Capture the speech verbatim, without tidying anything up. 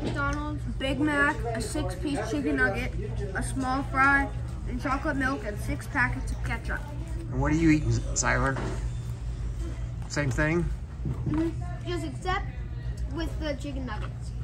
McDonald's, Big Mac, a six-piece chicken nugget, a small fry, and chocolate milk, and six packets of ketchup. And what are you eating, Siler? Same thing? Mm-hmm. Just except with the chicken nuggets.